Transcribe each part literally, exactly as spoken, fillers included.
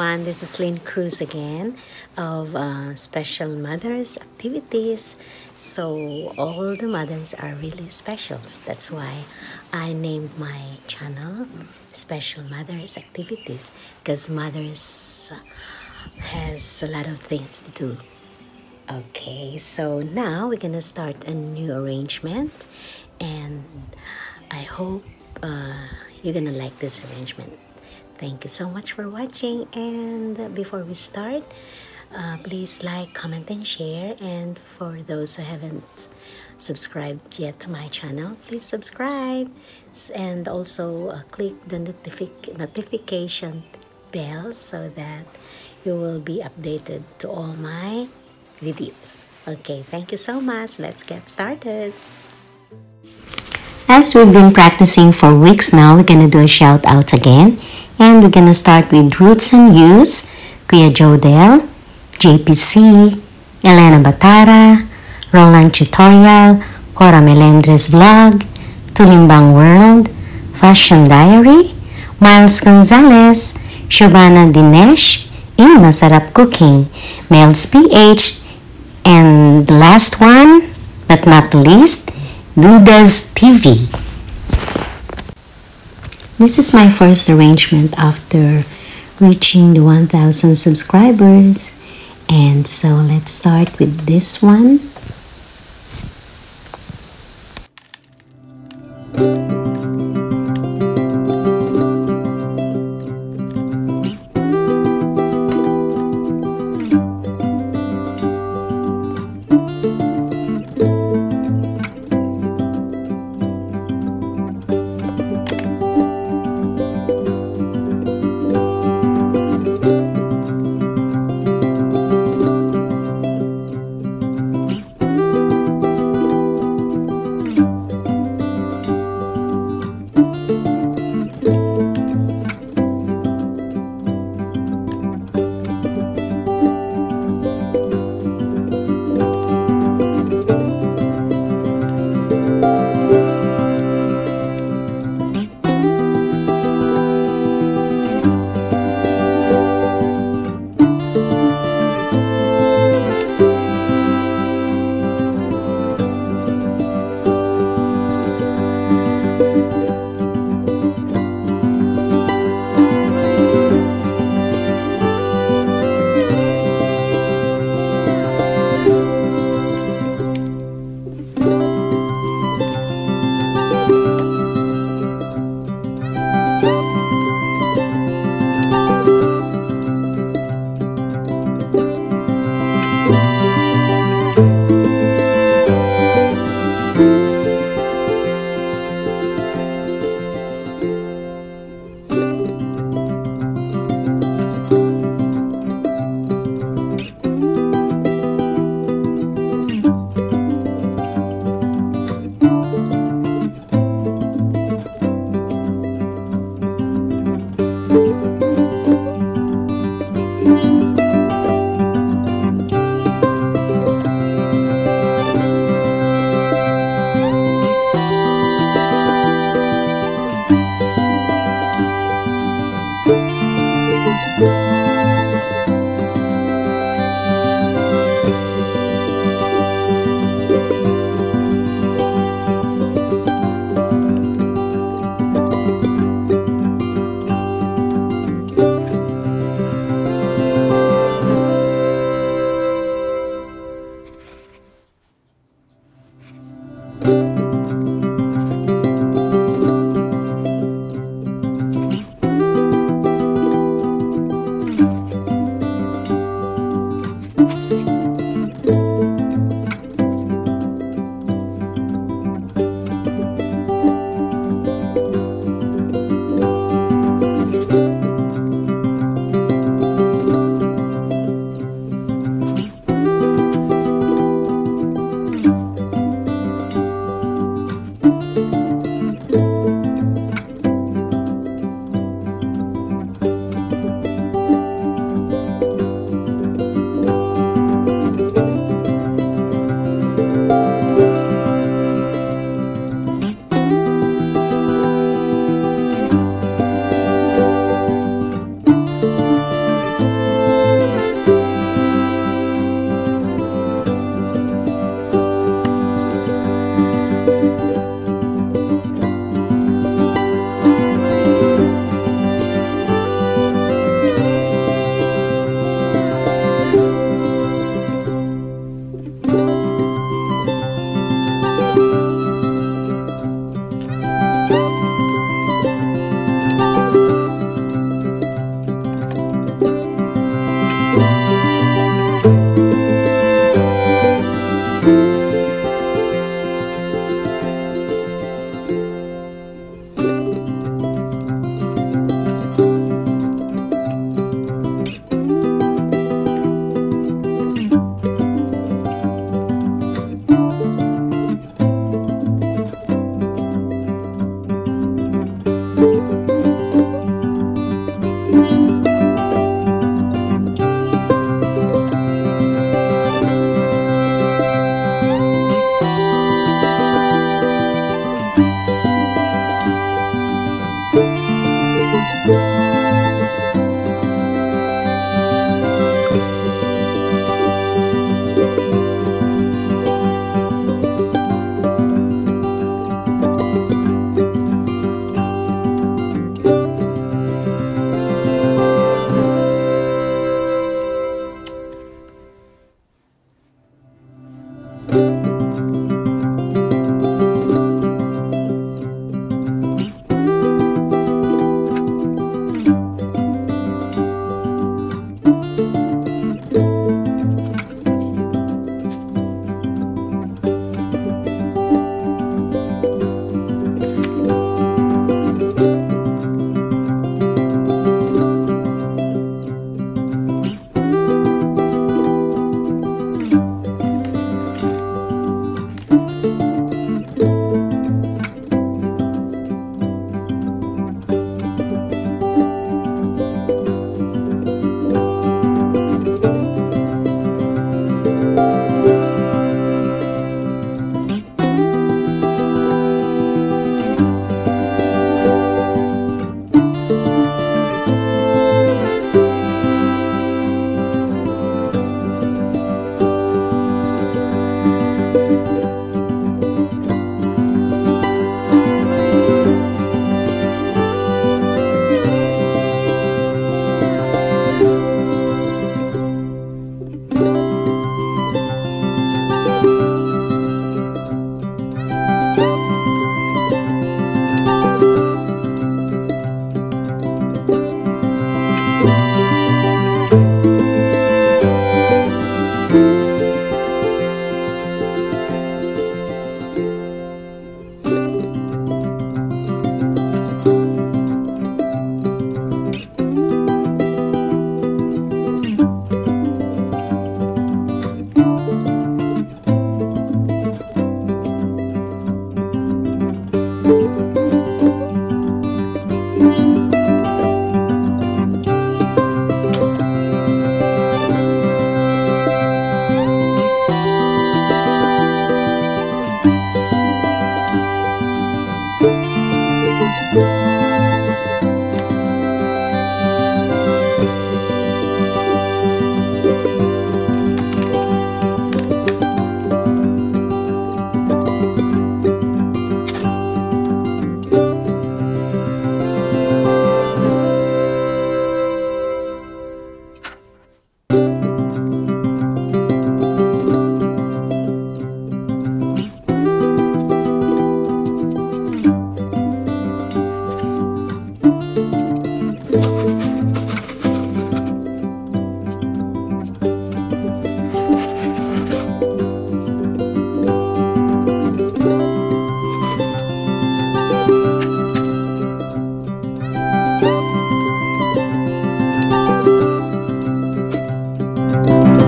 everyone, this is Lynn Cruz again of uh, Special Mothers Activities. So all the mothers are really special. That's why I named my channel Special Mothers Activities, because mothers has a lot of things to do. Okay, so now we're gonna start a new arrangement, and I hope uh, you're gonna like this arrangement. Thank you so much for watching, and before we start, uh, please like, comment, and share. And for those who haven't subscribed yet to my channel, please subscribe, and also uh, click the notific notification bell so that you will be updated to all my videos. Okay, thank you so much. Let's get started. As we've been practicing for weeks now, we're gonna do a shout out again. And we're gonna start with Roots and Use, Kuya Jodel, J P C, Elena Batara, Roland Tutorial, Cora Melendres Vlog, Tulimbang World, Fashion Diary, Miles Gonzalez, Shobana Dinesh, in Masarap Cooking, Mels P H, and the last one, but not least, Dudas T V. This is my first arrangement after reaching the one thousand subscribers, and so let's start with this one.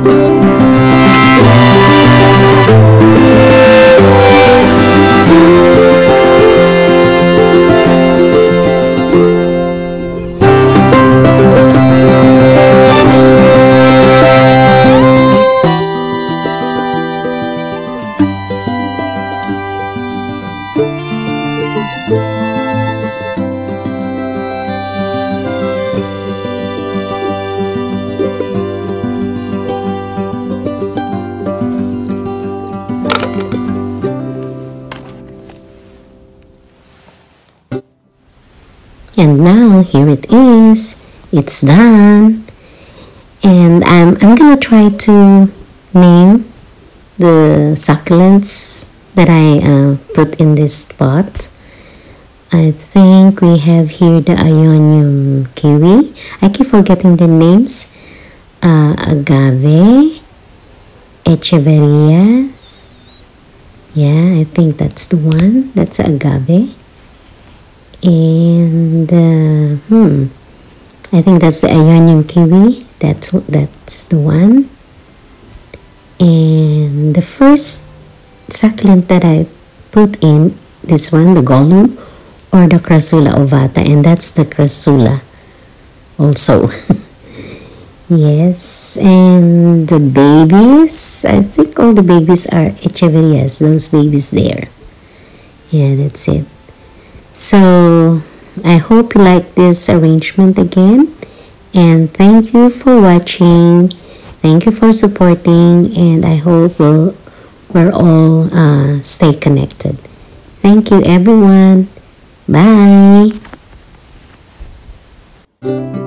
And now here it is. It's done. And I'm, I'm gonna try to name the succulents that I uh, put in this pot. I think we have here the Ionium kiwi. I keep forgetting the names. Uh, agave, Echeverias. Yeah, I think that's the one. That's agave. And uh, hmm, I think that's the Ionium kiwi. That's that's the one. And the first succulent that I put in, this one, the Gollum or the Crassula ovata, and that's the Crassula also. Yes, and the babies, I think all the babies are Echeverias, those babies there. Yeah, that's it. So I hope you like this arrangement again, and thank you for watching. Thank you for supporting, and I hope we'll, we're all uh, stay connected. Thank you, everyone. Bye.